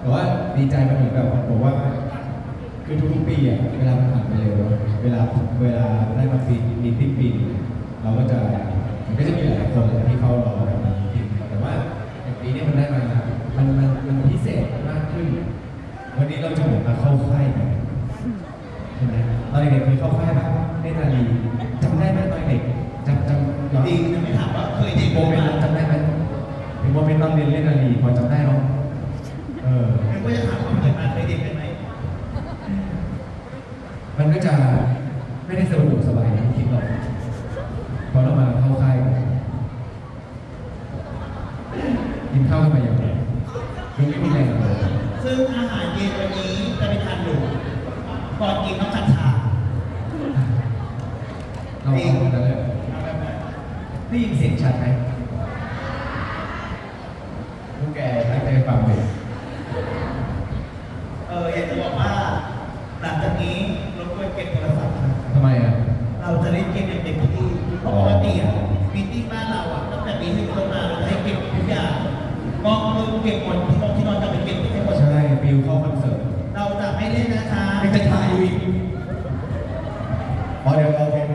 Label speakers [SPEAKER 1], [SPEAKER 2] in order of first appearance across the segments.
[SPEAKER 1] แต่ว่าดีใจมันเหมือนแบบผมว่าคือทุกๆปีอ่ะเวลามันผ่านไปเร็วเวลาได้มาปีปีเราก็จะมันก็จะมีหลายคนที่เขารอแบบนี้แต่ว่าปีนี้มันได้มามันพิเศษมากขึ้นวันนี้เราจะเหมือนมาเข้าค่ายกันใช่ไหมตอนเด็กๆเคยเข้าค่ายแบบเล่นนาลีจำได้ไหมตอนเด็กจำ
[SPEAKER 2] ดีไม่ถามว่าเคยเด็ก
[SPEAKER 1] โมเมนต์จำได้ไหมเป็นโมเมนต์ตอนเรียนเล่นนาลีพอจำได้เนาะ
[SPEAKER 2] ไม่ว่าจะถามว่าเคยมาเคยเด็กกันไหม
[SPEAKER 1] มันก็จะไม่ได้สะดวกสบายอย่างที่คิดหรอกพอเรามาเข้าค่ายกินข้าวกันมาอย่างไรยังไม่มีแรงเลย
[SPEAKER 2] ซึ่งอาหารเย็นวันนี้จะไปทานอยู่ก่อนกินต้องขัดฉาก
[SPEAKER 1] เราเอาแต่เลยได้ยินเสียงชัดไหมพวกแกตั้งใจฟังเลย
[SPEAKER 2] อยากจะบอกว่าหลังจากนี้รบกวนเก็บโทรศัพท์
[SPEAKER 1] ทำไมอ่ะ
[SPEAKER 2] เราจะได้เก็บอย่างเต็มที่เพราะปกติอ่ะมีติ้งบ้านเราอ่ะตั้งแต่ปีที่เรามาเราให้เก็บทุกอย่างก็เก็บหมดที่นอนจะไปเก็บให้หมด
[SPEAKER 1] ใช่บิวเข้าคอนเสิร์ต
[SPEAKER 2] เราจะไม่เล่นนะคะ
[SPEAKER 1] ไม่จะถ่ายดูอีกเดี๋ยวเราเป็น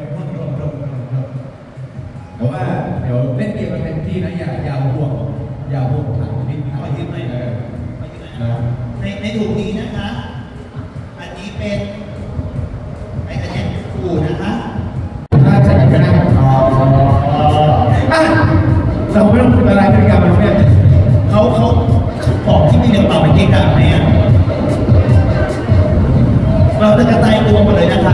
[SPEAKER 1] แต่ว่าเดี๋ยวเล่นเกมมันเต็มที่นะอย่าห่วงถ่ายนิดถ่ายนิดหน่อย
[SPEAKER 2] ในถูกนี้นะคะอันนี้เป็นไอ้คะแนนคู่นะคะ
[SPEAKER 1] ถ้าใส่กันก็ได้เราไม่ต้องพูดอะไรพฤติกรรมมันเนี่ย
[SPEAKER 2] เขาของที่มีในกระเป๋าเป็นเกกะไหมอ่ะเราจะกระจายตัวหมดเลยนะคะ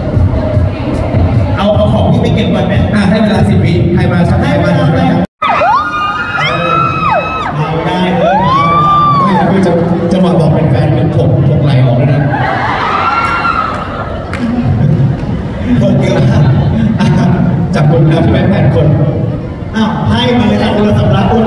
[SPEAKER 2] เอาของที่ไปเก็บก่อนไหม
[SPEAKER 1] ให้เวลา10 วิใครมาชักให้มาได้
[SPEAKER 2] เลย
[SPEAKER 1] ไม่คือจังหวะบอกเป็นแฟนเป็นถกไหลออกเลยนะ
[SPEAKER 2] ถกเยอะ
[SPEAKER 1] จับคนแล้วใช่ไหม8 คน
[SPEAKER 2] ให้มาเลยนะโอนสำรับโอน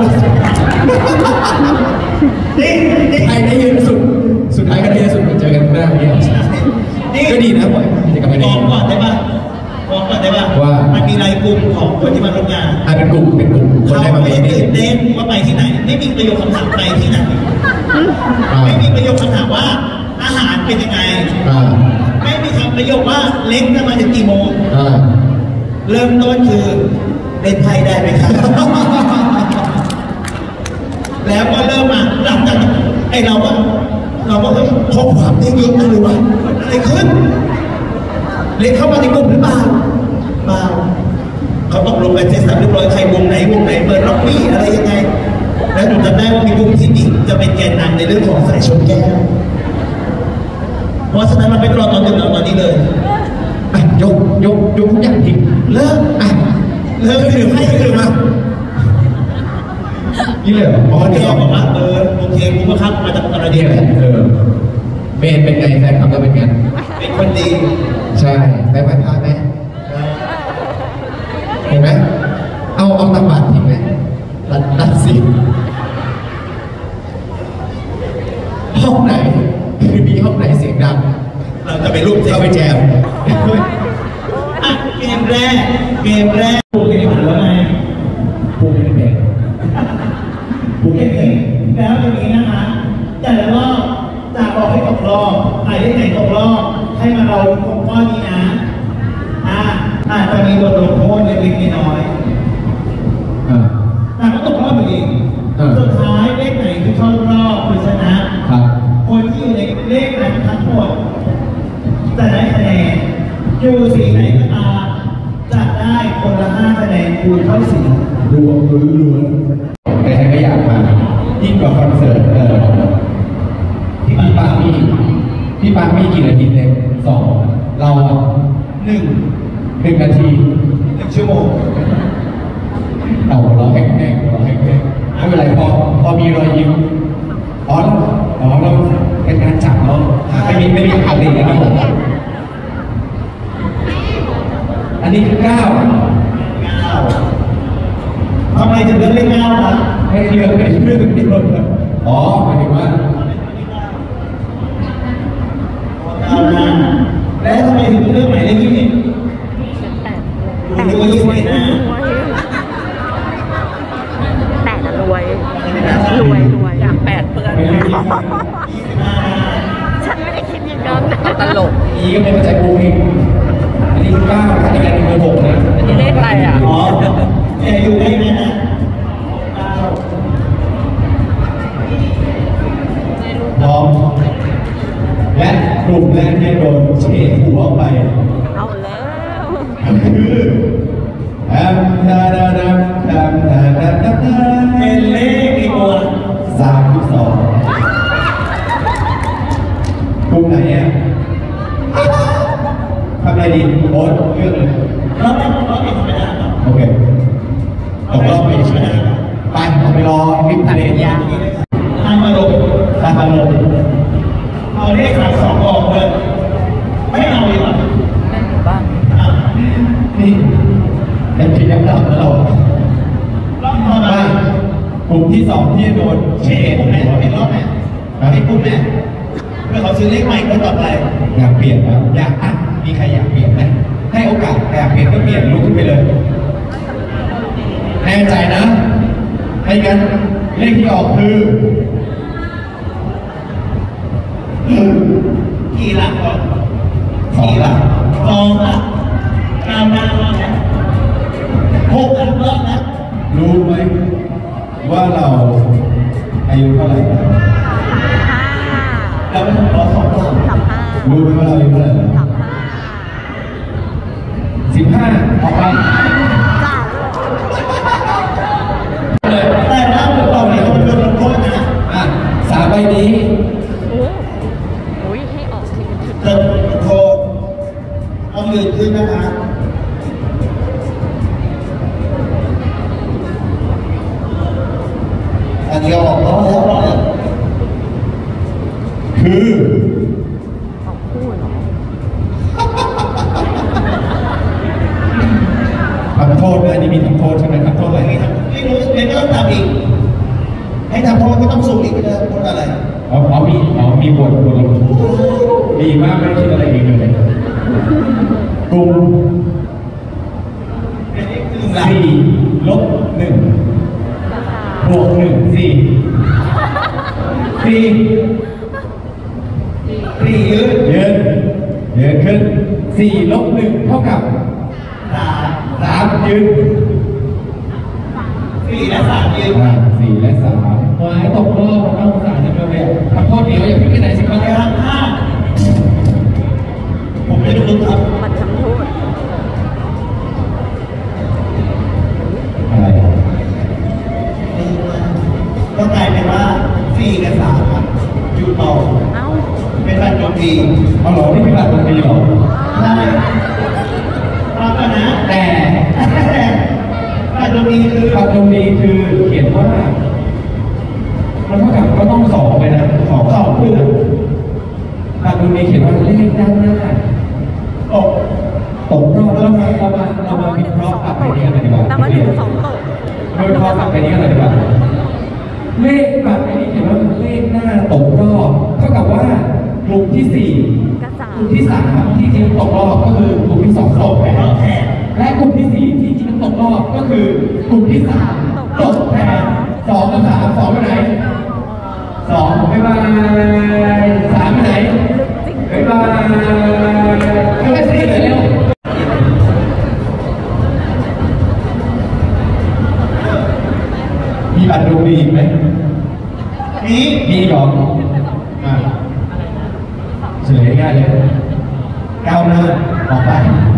[SPEAKER 2] นี่
[SPEAKER 1] ใครได้ยืนสุดท้ายก็ได้สุดเจอกันหน้าอย่างนี้ก็ดีนะบ่อยจะกลับมาดี
[SPEAKER 2] ก่อนได้ป่ะว่ามันมีรายกลุ่มของคนที่มาร่วมงาน
[SPEAKER 1] เป็นกลุ่มคนได้มา
[SPEAKER 2] ไม่ตื่นเต้นว่าไปที่ไหนไม่มีประโยคคำถามไปที่ไหนไม่มีประโยคคำถามว่าอาหารเป็นยังไงไม่มีคำประโยคว่าเล็กจะมาถึงกี่โมงเริ่มต้นคือเล่นไพ่ได้ไหมครับแล้วก็เริ่มมาหลังจากไอ้เราก็ข้อความได้เยอะมากเลยว่าอะไรขึ้นเล็กเข้ามาในกลุ่มหรือเปล่าเขาตกลงกันเสร็จสับเรียบร้อยใครวงไหนเปิดล็อกบี้อะไรยังไงแล้วหนูจำได้ว่ามีกลุ่มที่หญิงจะเป็นแกนนำในเรื่องของสายชนแก้วเพราะฉะนั้นมันไม่รอตอนดึกตอนนี้เลย
[SPEAKER 1] ยกทุกอย่างทิ้ง
[SPEAKER 2] เลิกหรือให้หรือมา
[SPEAKER 1] นี่เลย
[SPEAKER 2] ที่เขาบอกว่าโอเคกูมาครับมาจากอะไรดีเลย
[SPEAKER 1] เมนเป็นไงแฟนคลับเราเป็นไง
[SPEAKER 2] เป็นคนดี
[SPEAKER 1] ใช่ไปไหว้พระไหมเห็นไหมเอาตักบาตรทิ้งไหมรัดสิห้องไหนคือดีห้องไหนเสียงดัง
[SPEAKER 2] เราจะไปรูป
[SPEAKER 1] เข้าไปแจม
[SPEAKER 2] เกมแรกปูเกมหรือไง
[SPEAKER 1] ปูเกม
[SPEAKER 2] แล้วตรงนี้นะคะแต่ละรอบจะบอกให้ตกรอบใครได้ไหนตกรอบให้มาเราของข้อนี้นะจะมีบทลงโทษเล็กๆน้อยแต่ก็ตกรอบอยู่ดีสุดท้ายเลขไหนคือเข้ารอบคือชนะคนที่อยู่ในเลขนั้นทั้งหมดจะได้คะแนนอยู่สีไหนก็ตามจะได้คนละ5 คะแนนคูณเข้าสี
[SPEAKER 1] รวมใครก็อยากมายิ่งกว่าคอนเสิร์ตที่พี่ปามีกี่นาทีเต็ม2เรา1 นาที
[SPEAKER 2] 1 ชั่วโมง
[SPEAKER 1] เราแห้งไม่เป็นไรพอมีรอยยิ้มเราเป็นการจับเนาะไม่มีข่าวดีนะครับผมอันนี้คือ9
[SPEAKER 2] ทำไมถึงเลือกเลข9ครับ
[SPEAKER 1] ให้เลือกเป็นเรื่องที่ลดหมายถึงว่า
[SPEAKER 2] แล้วทำไมถึงเลือกหมายเลข21ดูว่า21นะ
[SPEAKER 3] 8รวยอยาก8เพื่อน
[SPEAKER 1] กี้ก็ไม่เข้าใจกูอีกอันนี้9คะแนนเบอร์6นะ
[SPEAKER 3] อันนี้เลขอะไรอ่ะ
[SPEAKER 2] อ๋อแต่อยู่ได้ไหมนะ
[SPEAKER 1] พร้อมและกลุ่มแรกที่โดนเฉดหัวไป
[SPEAKER 3] เอาแล้ว
[SPEAKER 1] คือทำทาดาดาทำทาดาดา
[SPEAKER 2] เป็นเลขกี่ตัว
[SPEAKER 1] 32กลุ่มไหนอ่ะทำอะไรดีโอ๊ตเลือกเลย
[SPEAKER 2] เราไม่เป็นธรรมดา
[SPEAKER 1] โอเคตกรอบไปใช่ไหมไปอไปรอวิปเดย
[SPEAKER 2] ทางมาลงเอาเลข32ออกเลยไม่เอาดีกว่า
[SPEAKER 3] บ้าง
[SPEAKER 1] นี่เป็นทีมยักษ์แล้วเรา
[SPEAKER 2] รอบต่อไป
[SPEAKER 1] กลุ่มที่2ที่โดน
[SPEAKER 2] เชฟไหมเป็นรอบไหมไม่กลุ่มไหมเมื่อเขาซื้อเลขใหม่ก็ต่อไป
[SPEAKER 1] อยากเปลี่ยนนะอยากมีใครอยากเปลี่ยนไหมให้โอกาสอยากเปลี่ยนก็เปลี่ยนลุกขึ้นไปเลยแน่ใจนะให้กันเลขที่ออกคือ
[SPEAKER 2] กี่หลักก่อนกี่หลัก2 หลัก9 หลักนะ6 หลักรอบนะ
[SPEAKER 1] รู้ไหมว่าเราอายุเท่าไหร่
[SPEAKER 2] เราไม่ต้องรอ2 หลัก
[SPEAKER 1] รู้ไหมว่าเราอายุเท่าไหร่15ออกไป
[SPEAKER 2] แต่ถ้าผมต่อเนี่ยมันโดนลงโทษนะ
[SPEAKER 1] 3 ใบนี้
[SPEAKER 3] โอ้ยให้ออกทีละชุด
[SPEAKER 2] โดนลงโทษเอาเงินขึ้นนะคะอันนี้ออกแล้ว
[SPEAKER 1] คือ
[SPEAKER 3] ออกคู่เหรอ
[SPEAKER 1] ทำโทษนะนี่มีทำโทษใช่ไหมทำโทษอะไร
[SPEAKER 2] ไม่รู้เดี๋ยวก็ต้องทำอีกให้ทำโทษก็ต้องสู้อีกนะโทษอะไร
[SPEAKER 1] มีบทลงดีมากไม่คิดอะไรอีกเลยกลุ่ม4 ลบ 1 บวก 1 4ยืนขึ้น4 ลบ 1 เท่ากับ3ยืน
[SPEAKER 2] 4 และ 3ยืน
[SPEAKER 1] 4 และ 3วายตกรอบเราสารจะเป็นทำโทษเดียวอย่าเพิ่งไปไหนสิครับ
[SPEAKER 2] ผมไม่รู้ครับ
[SPEAKER 3] มันทำโทษ
[SPEAKER 1] อะไร
[SPEAKER 2] ก็กลายเป็นว่า4 กับ 3อยู่ต่อเป็นบัตรโจมตี
[SPEAKER 1] เอาหรอนี่เป็นบัตรโจมตีหรอ
[SPEAKER 2] ใช่เอากันนะ
[SPEAKER 1] แต่
[SPEAKER 2] บัตรโจมตีคือ
[SPEAKER 1] เขียนว่ามันเท่ากับก็ต้อง2ไปนะ2คือบัตรโจมตีเขียนว่าเลขด้านหน้าตกรอบแล้วเรามาวิเคราะห์กลับไปนี้กันดีกว่า
[SPEAKER 3] แต่มาถึง2 ตก
[SPEAKER 1] วิเคราะห์กลับไปนี้กันดีกว่าเลขแบบนี้เขียนว่าเลขหน้าตกรอบเท่ากับว่ากลุ่มที่4กลุ่มที่3ที่จริงตกรอบก็คือกลุ่มที่2ตกไปแล้วและกลุ่มที่4ที่จริงตกรอบก็คือกลุ่มที่3ตกแทน2 กับ 3 2ไปไหน2บ๊ายบาย3ไปไหนบ๊ายบายก็ไม่ซีเลยเร็วมีบัตรดวงดีอีกไหมมีหรอเฉลยง่ายเลยก้าวหน้าออกไป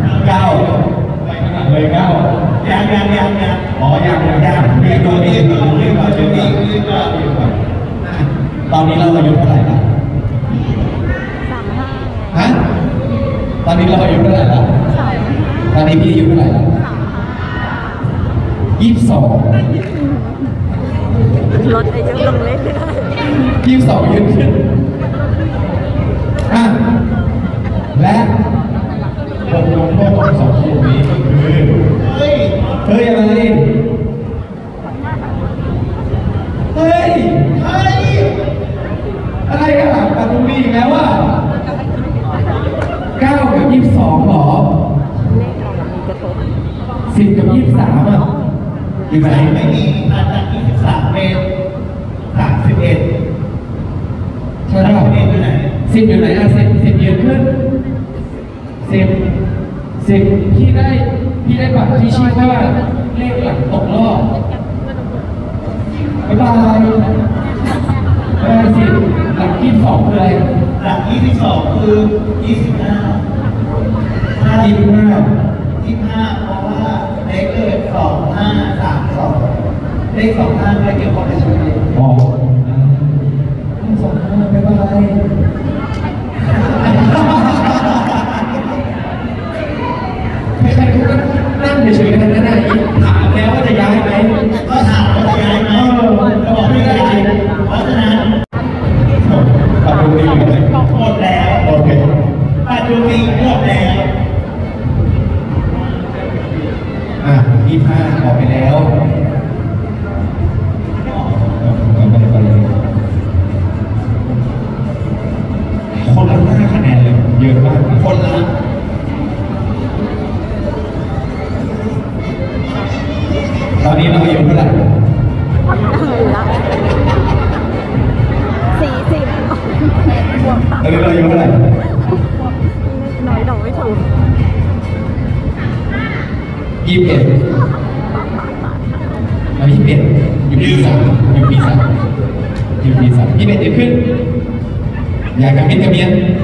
[SPEAKER 1] เลย9
[SPEAKER 2] ยัง
[SPEAKER 1] อ๋อยังมีตัวนี้ตอนนี้เราอายุเท่าไหร่ละฮะตอนนี้เราอายุเท่าไหร่ละตอนนี้พี่อายุเท่าไหร่ละ22
[SPEAKER 3] ลดอายุลงเล็ก
[SPEAKER 1] 22ยืนขึ้นและบทลงโทษของ2 กลุ่มนี้คือเฮ้ยอะไรอะไรกันปัตตุบีอีกแล้วว่า9 กับ 22หรอ
[SPEAKER 3] เลขเรามีกระทบ
[SPEAKER 1] 10 กับ 23อยู่ไหน
[SPEAKER 2] ไม่มีอาจารย์23เป็น31
[SPEAKER 1] ใช่ไหม10อยู่ไหน10ยืนขึ้น
[SPEAKER 4] 10พี่ได้บัตรที่ชื่อว่าเลขหลังตกรอบบ๊ายบาย10หลัง22คืออะไร
[SPEAKER 2] หลัง22คือ25 เพราะว่าเลขเกิด2532เลข25ไม่เกี่ยวข้องกับชีวิต
[SPEAKER 4] อ๋อ25บ๊ายบายใครๆก็นั่งเฉยๆกันนะถามแล้วว่าจะย้ายไหม
[SPEAKER 2] ก็ถามว่าจะย้ายไหมก็บอกไม่ได้เพราะฉะนั้น
[SPEAKER 1] ปัดดวงดีอยู่ไหม
[SPEAKER 2] หมดแล้ว
[SPEAKER 1] โอเค
[SPEAKER 2] ปัดดวงดีหมดแล้ว
[SPEAKER 1] 25ออกไปแล้วคนละ5คะแนนเลยเยอะมาก
[SPEAKER 2] คนละ
[SPEAKER 1] ตอนนี้เราอายุเท่าไหร่
[SPEAKER 3] 40
[SPEAKER 1] ตอนนี้เราอายุเท่าไหร่
[SPEAKER 3] น้อยดอกไม่ถูก
[SPEAKER 1] 21เรา21อยู่ปี 3อยู่ปี 3อยู่ปี 3 21เดี๋ยวขึ้นอยากกับมิตรกับเมีย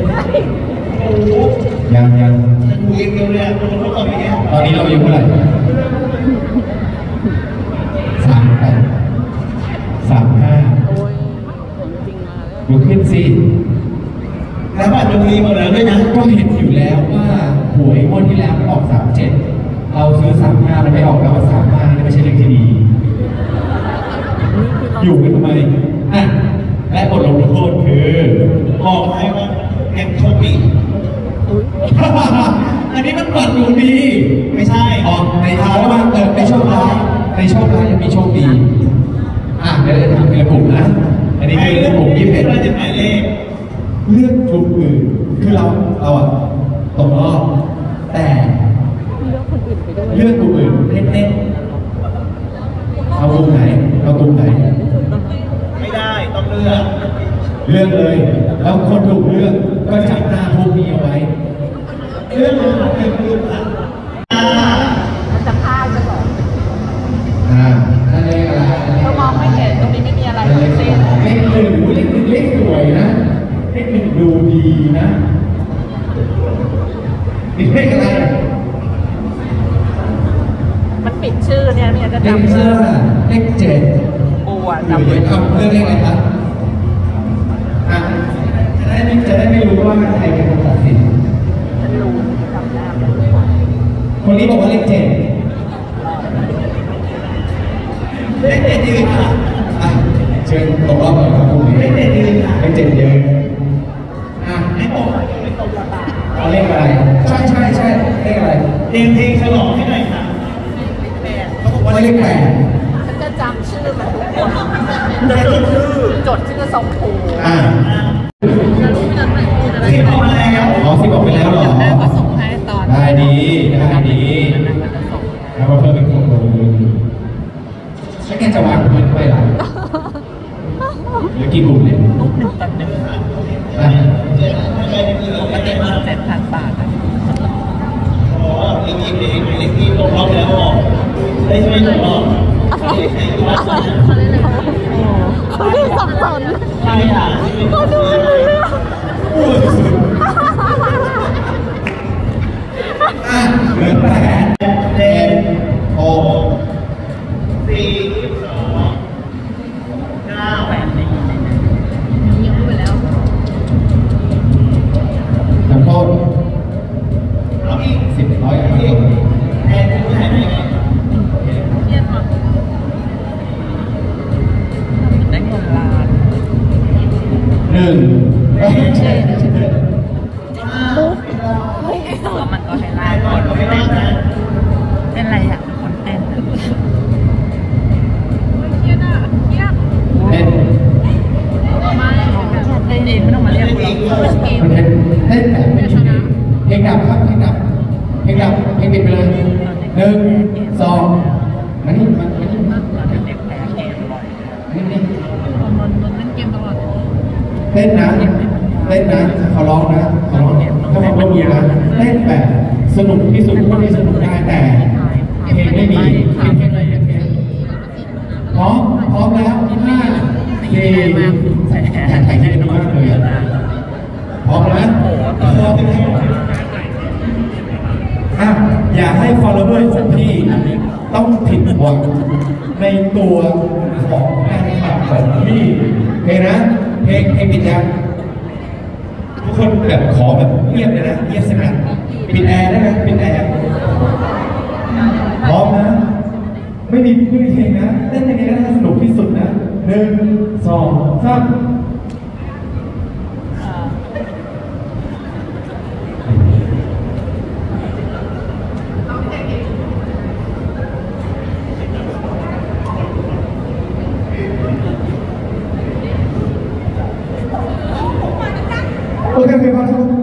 [SPEAKER 1] ยัง
[SPEAKER 2] คุยกันเลย
[SPEAKER 1] ตอนนี้เราอายุเท่าไหร่35
[SPEAKER 3] โอ้ยจริงมาแล้ว
[SPEAKER 1] ดูขึ้นสิ
[SPEAKER 2] แล้วบัตรดวงดีหมดแล้วด้วยนะ
[SPEAKER 1] ก็เห็นอยู่แล้วว่าหวยงวดที่แล้วออก37เราซื้อ35แล้วไม่ออกแล้วว่า35นี่ไม่ใช่เรื่องที่ดีอยู่กันทำไมและบทลงโทษคือ
[SPEAKER 2] บอกให้ว่าแกมโชคดี
[SPEAKER 1] อันนี้มันบัตรดวงดี
[SPEAKER 2] ไม่ใช่
[SPEAKER 1] ออกในท้ายว่าในโชคร้ายยังมีโชคดีเดี๋ยวจะทำเป็นกลุ่มนะอันนี้คือกลุ่ม21
[SPEAKER 2] เราจะหมายเลข
[SPEAKER 1] เลือกกลุ่มอื่นคือเราตกรอบแต่เลือกกลุ่มอื่นเล่นเอากลุ่มไหน
[SPEAKER 2] ไม่ได้ต้องเลือก
[SPEAKER 1] เลยแล้วคนถูกเลือกก็จับหน้าพวกนี้เอาไว้
[SPEAKER 2] เลือกเลย
[SPEAKER 3] มันจะพลาดจะหรอ
[SPEAKER 1] นั่นเลขอะไร
[SPEAKER 3] เรามองไม่เห็นตรงนี้ไม่มีอะไร
[SPEAKER 1] เลข1เลขสวยนะเลข1ดูดีนะนี่เลขอะไร
[SPEAKER 3] มันปิดชื่อเนี่ยจะจำ
[SPEAKER 1] ชื่อเลข7
[SPEAKER 3] โอ้ยจำไม่
[SPEAKER 1] ได้เรื่องเลขอะไรครับจะได้ไม่รู้ว่าใครเป็นคนตัดสิน
[SPEAKER 3] ฉันรู้จำได้
[SPEAKER 1] คนนี้บอกว่าเลข7
[SPEAKER 2] ยืนค่ะ
[SPEAKER 1] เชิญตกรอบเลยครับคุณ
[SPEAKER 2] เลข7ยืนค่ะ
[SPEAKER 1] เลข7ยืน
[SPEAKER 2] ให้บอก
[SPEAKER 1] เอาเลขอะไรใช่เลขอะไร
[SPEAKER 2] เพลงฉลองให้หน่อยค่ะ
[SPEAKER 1] เขาบอกว่าเลข8
[SPEAKER 3] ฉันจะจำชื่อมันทุกคนจดชื่อทรงภู
[SPEAKER 2] 10ออกมาแล้ว
[SPEAKER 1] 10ออกไปแล้วเหรอ
[SPEAKER 3] ได้ก็ส่งให้ตอน
[SPEAKER 1] ได้ดีแล้วมาเพิ่มเป็นคนแล้วแกจะวางเงินไปหรอหรือกี่กลุ่มเนี่ย
[SPEAKER 3] ลูก1 ต่อ 1ปกติมัน7,000 บาท
[SPEAKER 2] จริงๆเล็กที่ตกรอบแล้วได้ใช่ไหมตกรอบ
[SPEAKER 3] เขาดูสับสน
[SPEAKER 2] ใช่ค่ะ
[SPEAKER 3] เขาดูไม่รู้เรื่อง
[SPEAKER 1] เหลือ8 7 6
[SPEAKER 2] 4 2 9 8
[SPEAKER 3] ยิงไปแล้ว
[SPEAKER 1] ขอโทษ
[SPEAKER 2] เอาอีก
[SPEAKER 1] 10 ร้อยอีก
[SPEAKER 2] แทนผู้หายไปไง
[SPEAKER 3] ได้เงินล้าน
[SPEAKER 1] 1
[SPEAKER 3] ตัวมันก็ให้ล้านเป็นไรอ่ะคนเต้นไม่เองไม่ต้องมาเรียกเรา
[SPEAKER 1] เต้นแบบไม่ชนะเพลงดับครับเพลงปิดไปเลย1 2มันนี่
[SPEAKER 3] เด็กแพ้เกมบ่อย
[SPEAKER 1] นี่
[SPEAKER 3] นนเล่นเกมตลอด
[SPEAKER 1] เต้นนะ
[SPEAKER 4] เต้นนะขอร้องนะขอร้องถ้าความร่วมมือนะเต้นแบบสนุกที่สุดเท่าที่สนุกได้แต่เพลงไม่มีพร้อมแล้ว5 4ถ่ายที่เป็นมากเลยพร้อมนะอย่าให้ follower ของพี่ต้องผิดหวังในตัวของแฟนคลับของพี่เพลงนะเพลงปิดยังทุกคนแบบขอแบบเงียบเลยนะเงียบสงัดปิดแอร์ได้ไหมปิดแอร์พร้อมนะไม่มีเพลงนะเต้นยังไงก็ได้สนุกที่สุดนะ1 2 3โอเคพอแล้ว